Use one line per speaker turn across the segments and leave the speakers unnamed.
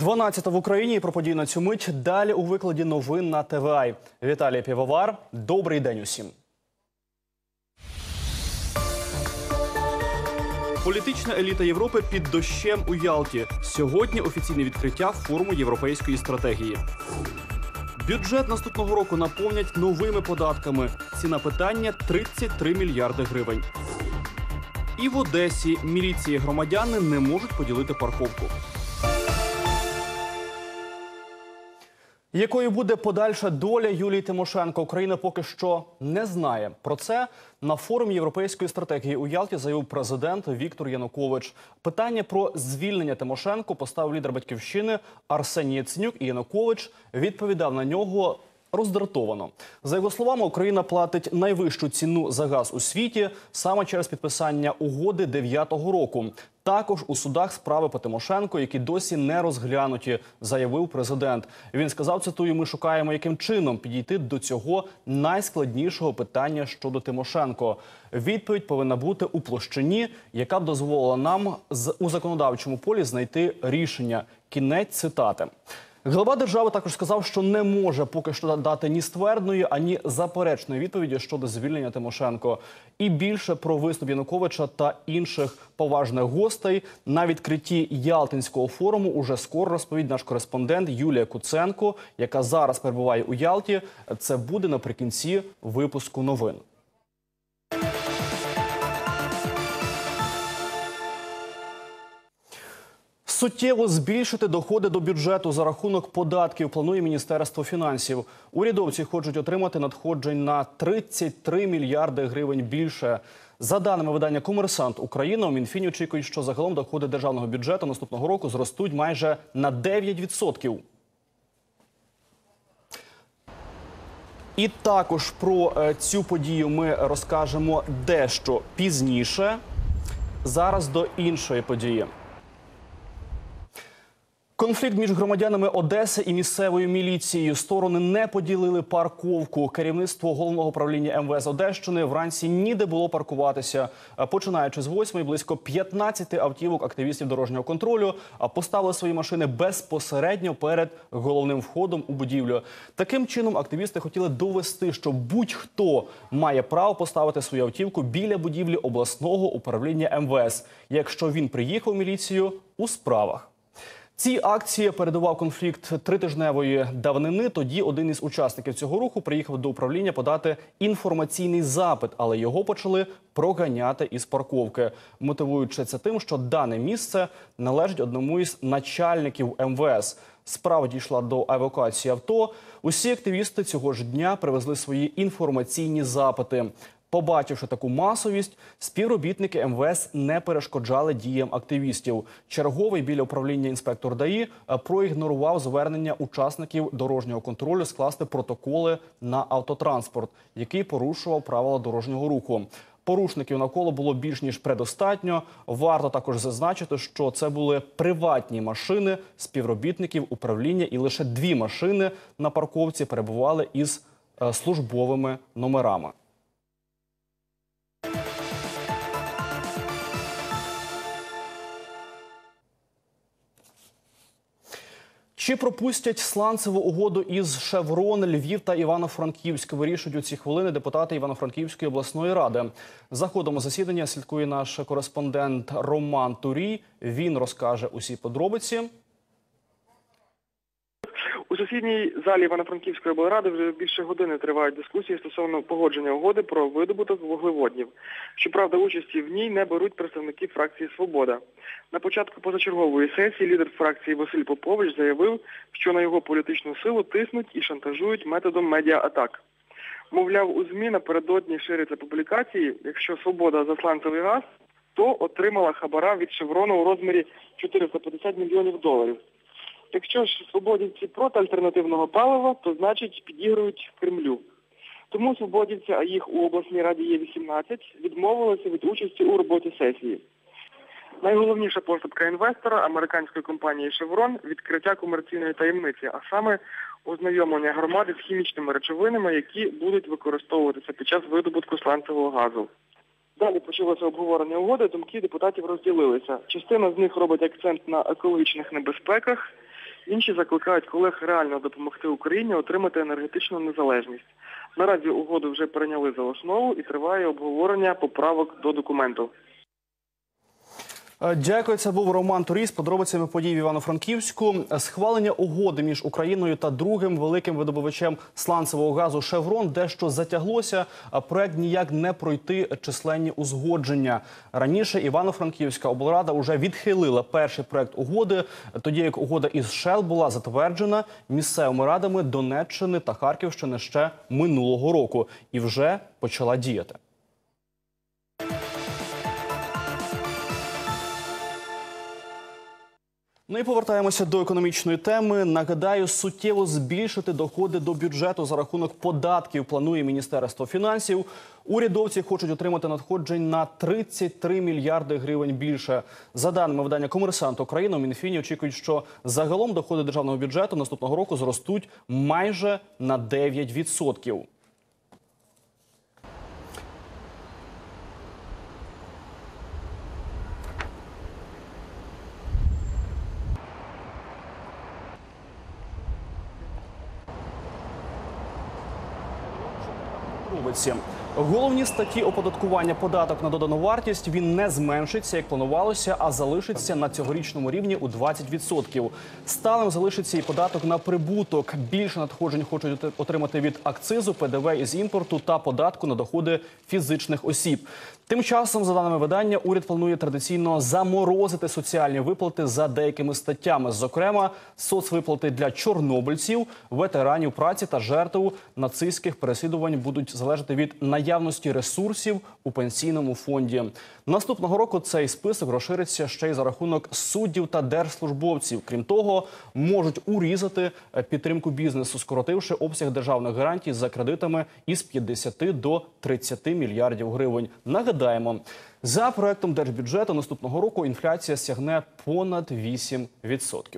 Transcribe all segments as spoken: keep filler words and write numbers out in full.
дванадцята в Україні. Про події на цю мить. Далі у викладі новин на Т В А. Віталій Півовар. Добрий день усім. Політична еліта Європи під дощем у Ялті. Сьогодні офіційне відкриття форуму європейської стратегії. Бюджет наступного року наповнять новими податками. Ціна питання – тридцять три мільярди гривень. І в Одесі міліції громадяни не можуть поділити парковку. Якою буде подальша доля Юлії Тимошенко, Україна поки що не знає. Про це на форумі європейської стратегії у Ялті заявив президент Віктор Янукович. Питання про звільнення Тимошенко поставив лідер «Батьківщини» Арсеній Яценюк, і Янукович відповідав на нього роздратовано. За його словами, Україна платить найвищу ціну за газ у світі саме через підписання угоди дев'ятого року. Також у судах справи по Тимошенко, які досі не розглянуті, заявив президент. Він сказав, цитую, «Ми шукаємо, яким чином підійти до цього найскладнішого питання щодо Тимошенко. Відповідь повинна бути у площині, яка б дозволила нам у законодавчому полі знайти рішення». Кінець цитати. Глава держави також сказав, що не може поки що дати ні ствердної, ані заперечної відповіді щодо звільнення Тимошенко. І більше про виступ Януковича та інших поважних гостей на відкритті Ялтинського форуму уже скоро розповість наш кореспондент Юлія Куценко, яка зараз перебуває у Ялті. Це буде наприкінці випуску новин. Суттєво збільшити доходи до бюджету за рахунок податків планує Міністерство фінансів. Урядовці хочуть отримати надходжень на тридцять три мільярди гривень більше. За даними видання «Комерсант Україна», у Мінфіні очікують, що загалом доходи державного бюджету наступного року зростуть майже на дев'ять відсотків. І також про цю подію ми розкажемо дещо пізніше. Зараз до іншої події. Конфлікт між громадянами Одеси і місцевою міліцією. Сторони не поділили парковку. Керівництво Головного управління М В С Одещини вранці ніде було паркуватися. Починаючи з восьмої, близько п'ятнадцяти автівок активістів дорожнього контролю поставили свої машини безпосередньо перед головним входом у будівлю. Таким чином, активісти хотіли довести, що будь-хто має право поставити свою автівку біля будівлі обласного управління М В С, якщо він приїхав у міліцію у справах. Цій акції передував конфлікт тритижневої давнини. Тоді один із учасників цього руху приїхав до управління подати інформаційний запит, але його почали проганяти із парковки, мотивуючи це тим, що дане місце належить одному із начальників М В С. Справа дійшла до евакуації авто. Усі активісти цього ж дня привезли свої інформаційні запити. Побачивши таку масовість, співробітники М В С не перешкоджали діям активістів. Черговий біля управління інспектор Д А І проігнорував звернення учасників дорожнього контролю скласти протоколи на автотранспорт, який порушував правила дорожнього руху. Порушників навколо було більш ніж предостатньо. Варто також зазначити, що це були приватні машини співробітників управління, і лише дві машини на парковці перебували із службовими номерами. Чи пропустять сланцеву угоду із «Шеврон», Львів та Івано-Франківськ? Вирішують у ці хвилини депутати Івано-Франківської обласної ради. За ходом засідання слідкує наш кореспондент Роман Турій. Він розкаже усі подробиці.
У сесійній залі Івано-Франківської облради вже більше години тривають дискусії стосовно погодження угоди про видобуток вуглеводнів. Щоправда, участі в ній не беруть представники фракції «Свобода». На початку позачергової сесії лідер фракції Василь Попович заявив, що на його політичну силу тиснуть і шантажують методом медіа-атак. Мовляв, у ЗМІ напередодні ширяться публікації, якщо «Свобода» за сланцевий газ, то отримала хабара від «Шеврону» у розмірі чотириста п'ятдесят мільйонів доларів. Якщо ж свободівці проти альтернативного палива, то значить підігрують Кремлю. Тому свободівці, а їх у обласній раді є вісімнадцять, відмовилися від участі у роботі сесії. Найголовніша поступка інвестора американської компанії «Шеврон» – відкриття комерційної таємниці, а саме ознайомлення громади з хімічними речовинами, які будуть використовуватися під час видобутку сланцевого газу. Далі почалося обговорення угоди, думки депутатів розділилися. Частина з них робить акцент на екологічних небезпеках, Інші закликають колег реально допомогти Україні отримати енергетичну незалежність. Наразі угоду вже прийняли за основу і триває обговорення поправок до документу.
Дякую. Це був Роман Турій з подробицями подій в Івано-Франківську. Схвалення угоди між Україною та другим великим видобувачем сланцевого газу «Шеврон» дещо затяглося, а проект ніяк не пройти численні узгодження. Раніше Івано-Франківська облрада вже відхилила перший проект угоди, тоді як угода із «Шел» була затверджена місцевими радами Донеччини та Харківщини ще минулого року і вже почала діяти. Ну і повертаємося до економічної теми. Нагадаю, суттєво збільшити доходи до бюджету за рахунок податків планує Міністерство фінансів. Урядовці хочуть отримати надходжень на тридцять три мільярди гривень більше. За даними видання «Комерсант України», у Мінфіні очікують, що загалом доходи державного бюджету наступного року зростуть майже на дев'ять відсотків. Головні статті оподаткування податок на додану вартість він не зменшиться, як планувалося, а залишиться на цьогорічному рівні у двадцять відсотків. Сталим залишиться і податок на прибуток. Більше надходжень хочуть отримати від акцизу, Пе Де Ве із імпорту та податку на доходи фізичних осіб. Тим часом, за даними видання, уряд планує традиційно заморозити соціальні виплати за деякими статтями. Зокрема, соцвиплати для чорнобильців, ветеранів праці та жертв нацистських переслідувань будуть залежати від наявності ресурсів у пенсійному фонді. Наступного року цей список розшириться ще й за рахунок суддів та держслужбовців. Крім того, можуть урізати підтримку бізнесу, скоротивши обсяг державних гарантій за кредитами із п'ятдесяти до тридцяти мільярдів гривень. Нагадаємо, за проектом держбюджету наступного року інфляція сягне понад вісім відсотків.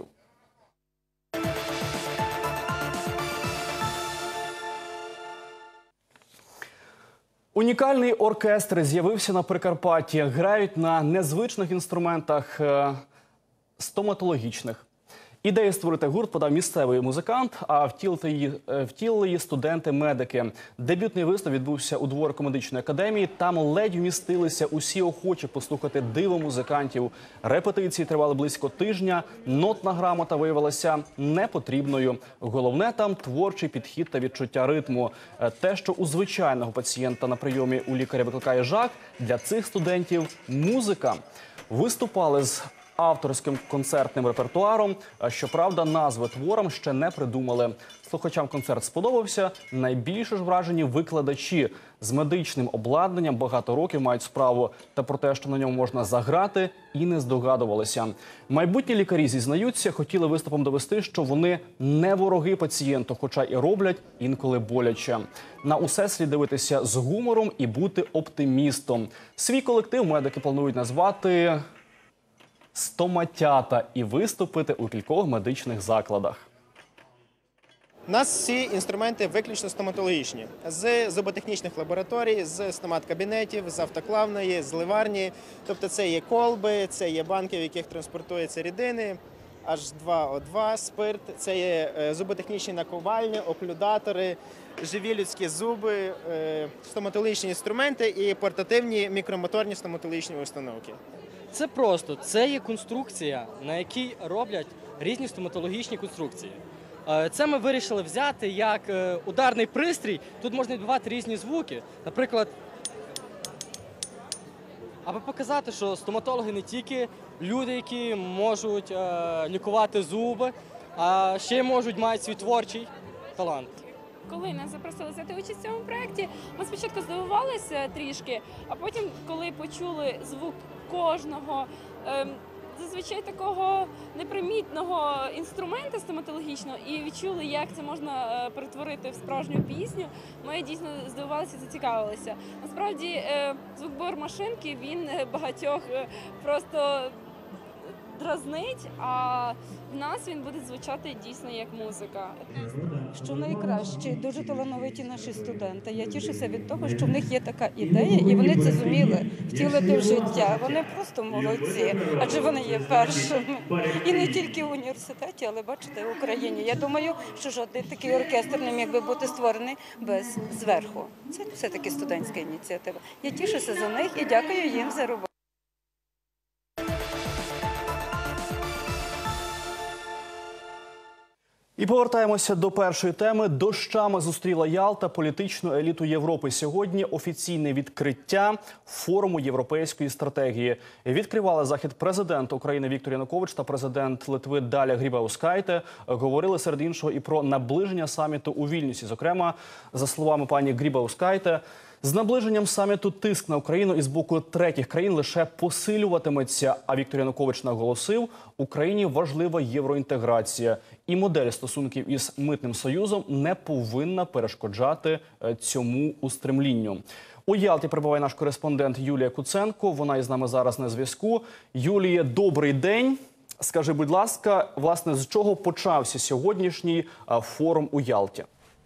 Унікальний оркестр з'явився на Прикарпатті. Грають на незвичних інструментах – стоматологічних. Ідею створити гурт подав місцевий музикант, а втілити її, втілили її студенти-медики. Дебютний виступ відбувся у дворику медичної академії. Там ледь вмістилися усі охочі послухати диво музикантів. Репетиції тривали близько тижня. Нотна грамота виявилася непотрібною. Головне там творчий підхід та відчуття ритму. Те, що у звичайного пацієнта на прийомі у лікаря викликає жах, для цих студентів – музика. Виступали з авторським концертним репертуаром. Щоправда, назви творам ще не придумали. Слухачам концерт сподобався. Найбільше ж вражені викладачі. З медичним обладнанням багато років мають справу. Та про те, що на ньому можна заграти, і не здогадувалися. Майбутні лікарі зізнаються, хотіли виступом довести, що вони не вороги пацієнту, хоча і роблять інколи боляче. На усе слід дивитися з гумором і бути оптимістом. Свій колектив медики планують назвати «Стоматята» і виступити у кількох медичних закладах.
У нас всі інструменти виключно стоматологічні. З зуботехнічних лабораторій, з стомат-кабінетів, з автоклавної, з ливарні. Тобто це є колби, це є банки, в яких транспортуються рідини, аш два о два, спирт, це є зуботехнічні наковальні, оклюдатори, живі людські зуби, стоматологічні інструменти і портативні мікромоторні стоматологічні установки.
Це просто, це є конструкція, на якій роблять різні стоматологічні конструкції. Це ми вирішили взяти як ударний пристрій, тут можна відбивати різні звуки, наприклад, аби показати, що стоматологи не тільки люди, які можуть лікувати зуби, а ще й можуть, мають свій творчий талант.
Коли нас запросили взяти участь в цьому проєкті, ми спочатку здивувалися трішки, а потім, коли почули звук кожного, зазвичай такого непримітного інструмента стоматологічного, і відчули, як це можна перетворити в справжню пісню, ми дійсно здивувалися і зацікавилися. Насправді, звук бормашинки, він багатьох просто дразнить, а в нас він буде звучати дійсно як музика.
Що найкраще, дуже талановиті наші студенти. Я тішуся від того, що в них є така ідея, і вони це зуміли втілити в життя. Вони просто молодці, адже вони є першими. І не тільки в університеті, але бачите, в Україні. Я думаю, що жодний такий оркестр не міг би бути створений без зверху. Це все-таки студентська ініціатива. Я тішуся за них і дякую їм за роботу.
І повертаємося до першої теми. Дощами зустріла Ялта політичну еліту Європи. Сьогодні офіційне відкриття форуму європейської стратегії. Відкривали захід президент України Віктор Янукович та президент Литви Даля Грибаускайте. Говорили серед іншого і про наближення саміту у Вільнюсі. Зокрема, за словами пані Грибаускайте, з наближенням саміту тиск на Україну із боку третіх країн лише посилюватиметься. А Віктор Янукович наголосив, Україні важлива євроінтеграція. І модель стосунків із Митним Союзом не повинна перешкоджати цьому устремлінню. У Ялті перебуває наш кореспондент Юлія Куценко. Вона із нами зараз на зв'язку. Юлія, добрий день. Скажи, будь ласка, власне, з чого почався сьогоднішній форум у Ялті?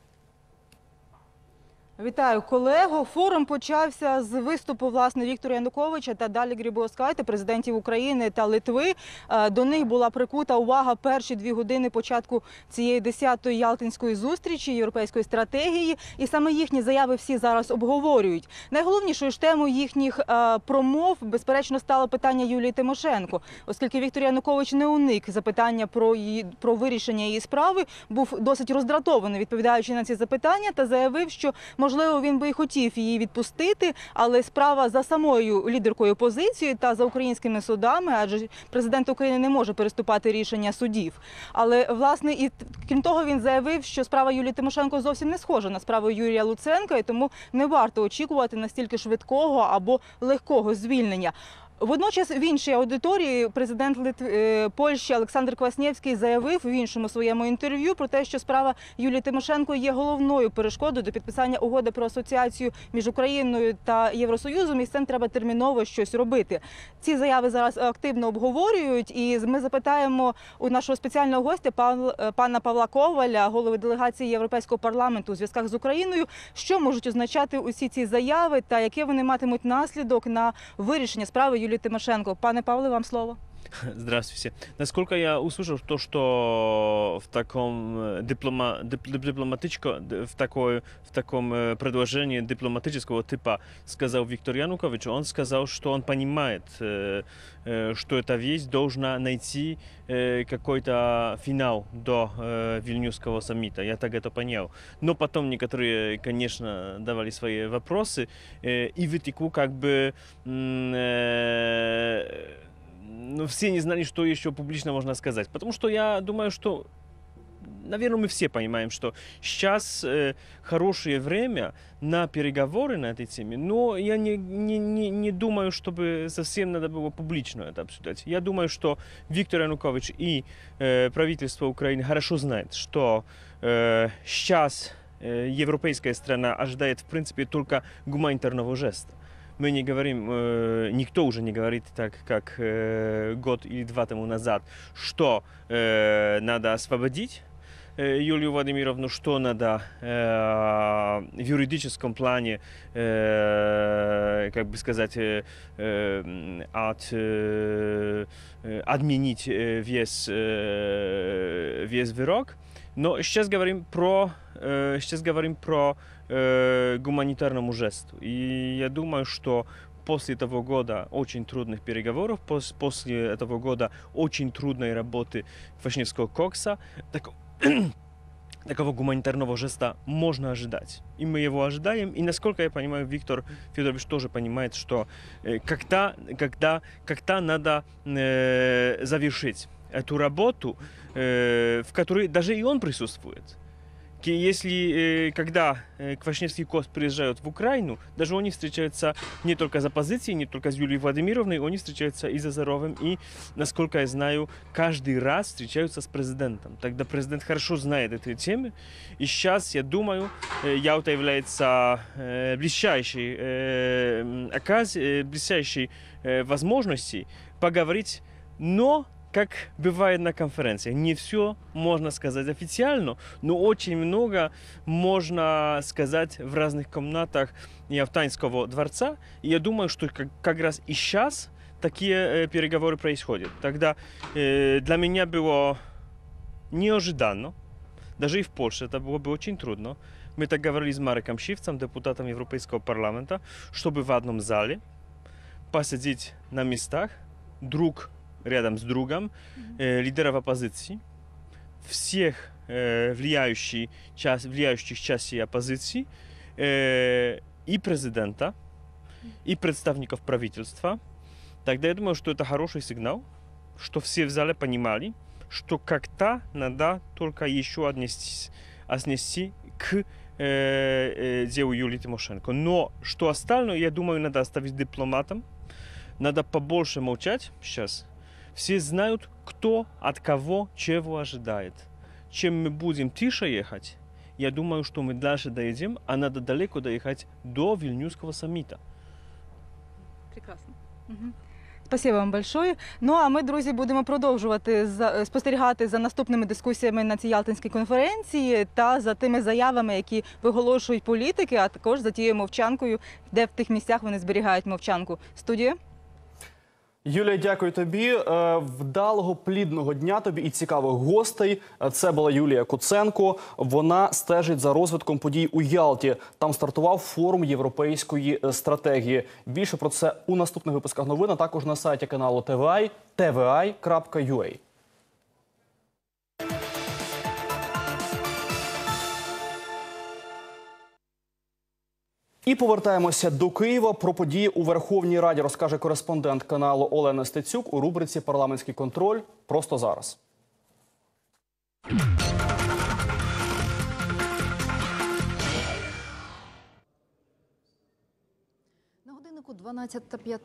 Вітаю, колего. Форум почався з виступу, власне, Віктора Януковича та Далі Грибаускайте, президентів України та Литви. До них була прикута увага перші дві години початку цієї десятої ялтинської зустрічі європейської стратегії. І саме їхні заяви всі зараз обговорюють. Найголовнішою ж темою їхніх промов, безперечно, стало питання Юлії Тимошенко. Оскільки Віктор Янукович не уник запитання про, її, про вирішення її справи, був досить роздратований, відповідаючи на ці запитання, та заявив, що можливо, він би і хотів її відпустити, але справа за самою лідеркою опозиції та за українськими судами, адже президент України не може переступати рішення судів. Але, власне, і крім того, він заявив, що справа Юлії Тимошенко зовсім не схожа на справу Юрія Луценка, і тому не варто очікувати настільки швидкого або легкого звільнення. Водночас в іншій аудиторії президент Литви, Польщі Олександр Кваснєвський заявив в іншому своєму інтерв'ю про те, що справа Юлії Тимошенко є головною перешкодою до підписання угоди про асоціацію між Україною та Євросоюзом, і з цим треба терміново щось робити. Ці заяви зараз активно обговорюють, і ми запитаємо у нашого спеціального гостя, пана Павла Коваля, голови делегації Європейського парламенту у зв'язках з Україною, що можуть означати усі ці заяви та які вони матимуть наслідок на вирішення справи Юлії Тимошенко. Пане Павле, вам слово.
Здравствуйте. Насколько я услышал, то, что в таком диплома, дипломатическом, в, такой, в таком предложении дипломатического типа сказал Виктор Янукович, он сказал, что он понимает, что эта вещь должна найти какой-то финал до Вильнюсского саммита. Я так это понял. Но потом некоторые, конечно, давали свои вопросы, и вытекло как бы... Но все не знали, что еще публично можно сказать. Потому что я думаю, что, наверное, мы все понимаем, что сейчас э, хорошее время на переговоры на этой теме, но я не, не, не, не думаю, чтобы совсем надо было публично это обсуждать. Я думаю, что Виктор Янукович и э, правительство Украины хорошо знают, что э, сейчас э, европейская страна ожидает, в принципе, только гуманитарного жеста. Мы не говорим, э, никто уже не говорит так, как э, год или два тому назад, что э, надо освободить э, Юлию Владимировну, что надо э, в юридическом плане, э, как бы сказать, э, э, от, э, отменить э, весь, э, весь вырок. Но сейчас говорим про, э, сейчас говорим про э, гуманитарному жесту. И я думаю, что после этого года очень трудных переговоров, пос, после этого года очень трудной работы Квашневского кокса, так, такого гуманитарного жеста можно ожидать. И мы его ожидаем. И, насколько я понимаю, Виктор Федорович тоже понимает, что э, когда, когда, когда надо э, завершить эту работу, э, в которой даже и он присутствует. Если, э, когда э, Квашневский Кокс приезжают в Украину, даже они встречаются не только за позицией, не только с Юлией Владимировной, они встречаются и за Заровым, и, насколько я знаю, каждый раз встречаются с президентом. Тогда президент хорошо знает эти темы. И сейчас, я думаю, э, Ялта является э, блестящей, э, оказ... э, блестящей э, возможностью поговорить, но как бывает на конференциях, не все можно сказать официально, но очень много можно сказать в разных комнатах Явтанского дворца. И я думаю, что как, как раз и сейчас такие э, переговоры происходят. Тогда э, для меня было неожиданно, даже и в Польше это было бы очень трудно. Мы так говорили с Мареком Шивцем, депутатом Европейского парламента, чтобы в одном зале посадить на местах друг рядом с другом э, лидеров оппозиции, всех э, влияющих, часть, влияющих частей оппозиции, э, и президента, и представников правительства. Тогда я думаю, что это хороший сигнал, что все в зале понимали, что как-то надо только еще отнести, отнести к э, э, делу Юлии Тимошенко. Но что остальное, я думаю, надо оставить дипломатам, надо побольше молчать сейчас. Все знают, кто от кого чего ожидает. Чем мы будем тише ехать, я думаю, что мы дальше доедем, а надо далеко доехать до Вильнюсского саммита.
Прекрасно. Угу. Спасибо вам большое. Ну а ми, друзі, будемо продовжувати за, спостерігати за наступними дискусіями на цій Ялтинській конференції та за тими заявами, які виголошують політики, а також за тією мовчанкою, де в тих місцях вони зберігають мовчанку. Студія.
Юлія, дякую тобі. Вдалого, плідного дня тобі і цікавих гостей. Це була Юлія Куценко. Вона стежить за розвитком подій у Ялті. Там стартував форум європейської стратегії. Більше про це у наступних випусках новин, а також на сайті каналу Т В А те ве а крапка ю а. І повертаємося до Києва. Про події у Верховній Раді розкаже кореспондент каналу Олена Стецюк у рубриці «Парламентський контроль» просто зараз.
На годиннику дванадцята п'ятнадцять.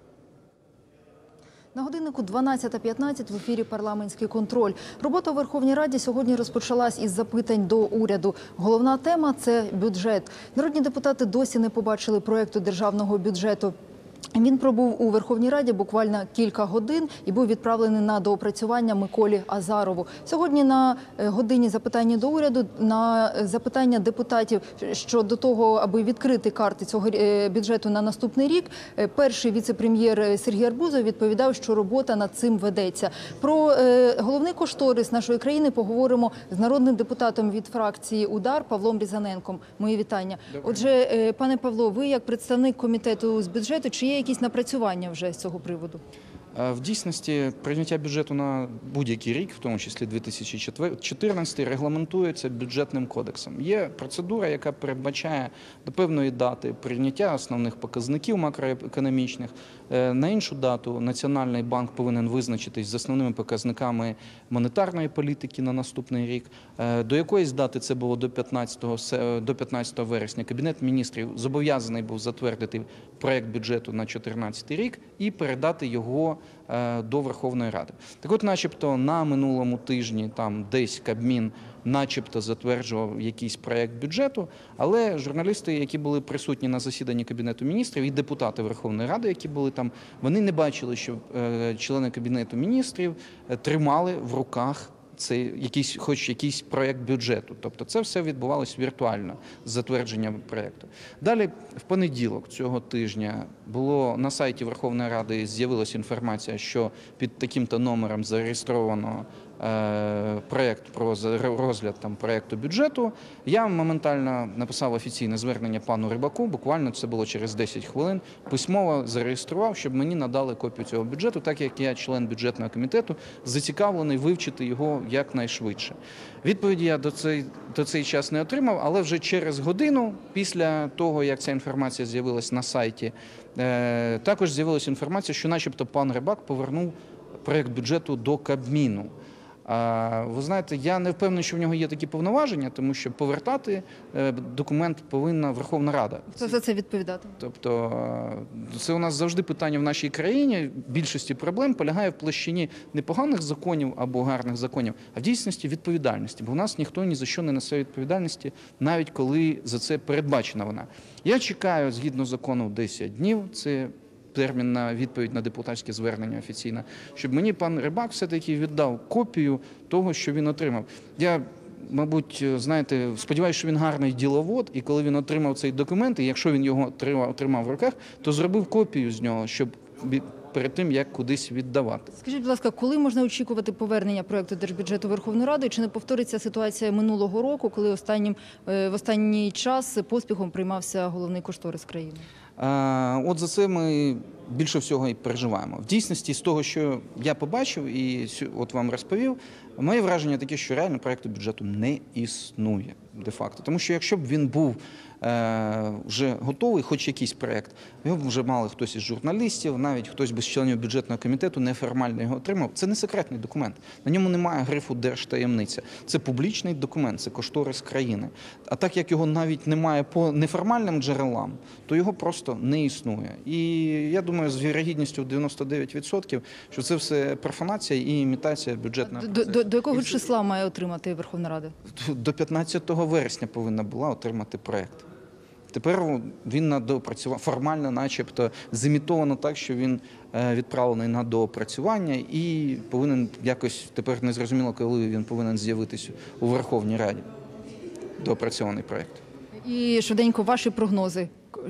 На годиннику дванадцята п'ятнадцять в ефірі «Парламентський контроль». Робота у Верховній Раді сьогодні розпочалась із запитань до уряду. Головна тема – це бюджет. Народні депутати досі не побачили проєкту державного бюджету. Він пробув у Верховній Раді буквально кілька годин і був відправлений на доопрацювання Миколі Азарову. Сьогодні на годині запитання до уряду, на запитання депутатів щодо того, аби відкрити карти цього бюджету на наступний рік, перший віце-прем'єр Сергій Арбузов відповідав, що робота над цим ведеться. Про головний кошторис нашої країни поговоримо з народним депутатом від фракції «Удар» Павлом Різаненком. Мої вітання. Отже, пане Павло, ви як представник комітету з бюджету, чи є якісь напрацювання вже з цього приводу?
В дійсності, прийняття бюджету на будь-який рік, в тому числі дві тисячі чотирнадцятий, регламентується бюджетним кодексом. Є процедура, яка передбачає до певної дати прийняття основних показників макроекономічних. На іншу дату Національний банк повинен визначитись з основними показниками монетарної політики на наступний рік. До якоїсь дати, це було до п'ятнадцятого вересня, Кабінет міністрів зобов'язаний був затвердити проєкт бюджету на дві тисячі чотирнадцятий рік і передати його до Верховної Ради. Так от, начебто, на минулому тижні там десь Кабмін начебто затверджував якийсь проєкт бюджету, але журналісти, які були присутні на засіданні Кабінету міністрів, і депутати Верховної Ради, які були там, вони не бачили, що члени Кабінету міністрів тримали в руках це якийсь, хоч якийсь проєкт бюджету. Тобто це все відбувалося віртуально з затвердженням проєкту. Далі, в понеділок цього тижня, було на сайті Верховної Ради з'явилася інформація, що під таким-то номером зареєстровано проєкт про розгляд там проєкту бюджету. Я моментально написав офіційне звернення пану Рибаку, буквально це було через десять хвилин, письмово зареєстрував, щоб мені надали копію цього бюджету, так як я член бюджетного комітету, зацікавлений вивчити його якнайшвидше. Відповіді я до цей, до цей час не отримав, але вже через годину, після того, як ця інформація з'явилась на сайті, е, також з'явилася інформація, що начебто пан Рибак повернув проєкт бюджету до Кабміну. Ви знаєте, я не впевнений, що в нього є такі повноваження, тому що повертати документ повинна Верховна Рада.
Хто за це відповідати?
Тобто це у нас завжди питання в нашій країні, більшості проблем полягає в площині не поганих законів або гарних законів, а в дійсності відповідальності. Бо в нас ніхто ні за що не несе відповідальності, навіть коли за це передбачена вона. Я чекаю, згідно закону, десять днів, це термін на відповідь на депутатське звернення офіційне, щоб мені пан Рибак все-таки віддав копію того, що він отримав. Я, мабуть, знаєте, сподіваюся, що він гарний діловод, і коли він отримав цей документ, і якщо він його отримав в руках, то зробив копію з нього, щоб перед тим, як кудись віддавати.
Скажіть, будь ласка, коли можна очікувати повернення проекту держбюджету Верховної Ради? Чи не повториться ситуація минулого року, коли останнім, в останній час поспіхом приймався головний кошторис країни?
А, от за це ми більше всього і переживаємо. В дійсності, з того, що я побачив і от вам розповів, моє враження таке, що реально проекту бюджету не існує де-факто. Тому що якщо б він був е, вже готовий, хоч якийсь проект, його б вже мали хтось із журналістів, навіть хтось без членів бюджетного комітету неформально його отримав. Це не секретний документ. На ньому немає грифу «Держтаємниця». Це публічний документ, це кошторис країни. А так як його навіть немає по неформальним джерелам, то його просто не існує. І я думаю, з вірогідністю в дев'яносто дев'ять відсотків, що це все профанація і імітація бюджетного процесу.
До, до, до якого числа має отримати Верховна Рада?
До п'ятнадцятого вересня повинна була отримати проект. Тепер він на доопрацювання, формально начебто зімітовано так, що він відправлений на доопрацювання і повинен якось, тепер не зрозуміло, коли він повинен з'явитися у Верховній Раді, доопрацьований проект.
І швиденько ваші прогнози?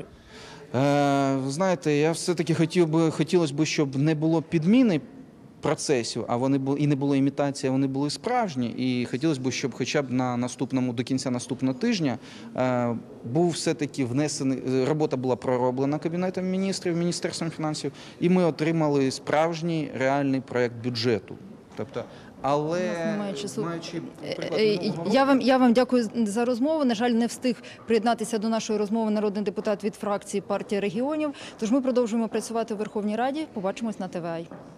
Е, знаєте, я все-таки хотів би, хотілося б, щоб не було підміни процесів, а вони були і не було імітації, а вони були справжні. І хотілося б, щоб хоча б на наступному, до кінця наступного тижня е, був все-таки внесений, робота була пророблена Кабінетом міністрів, Міністерством фінансів, і ми отримали справжній реальний проект бюджету. Тобто, але
немає часу.
Маючи
я вам я вам дякую за розмову. На жаль, не встиг приєднатися до нашої розмови народний депутат від фракції партії регіонів. Тож ми продовжуємо працювати у Верховній Раді. Побачимось на ТВ А.